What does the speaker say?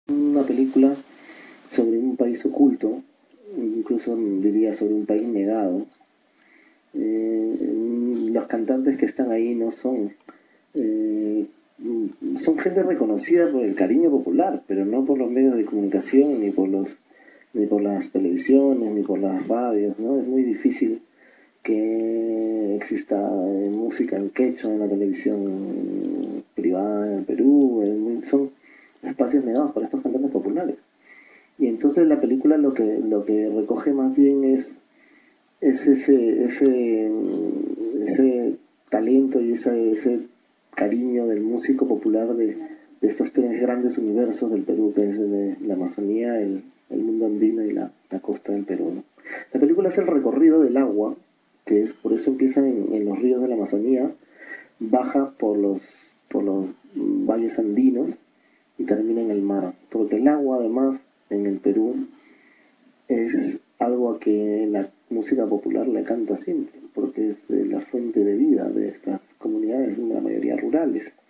una película sobre un país oculto, incluso diría sobre un país negado. Los cantantes que están ahí no son eh, son gente reconocida por el cariño popular, pero no por los medios de comunicación, ni por las televisiones, ni por las radios, ¿no? Es muy difícil que exista música en quechua en la televisión privada en el Perú, son espacios negados para estos cantantes populares. Y entonces la película lo que recoge más bien es ese talento y ese cariño del músico popular de estos tres grandes universos del Perú, que es la Amazonía, el mundo andino y la costa del Perú, ¿no? La película es el recorrido del agua, que es por eso empieza en los ríos de la Amazonía, baja por los valles andinos y termina en el mar. Porque el agua, además, en el Perú es algo a que la música popular le canta siempre, porque es la fuente de vida de estas comunidades, la mayoría rurales.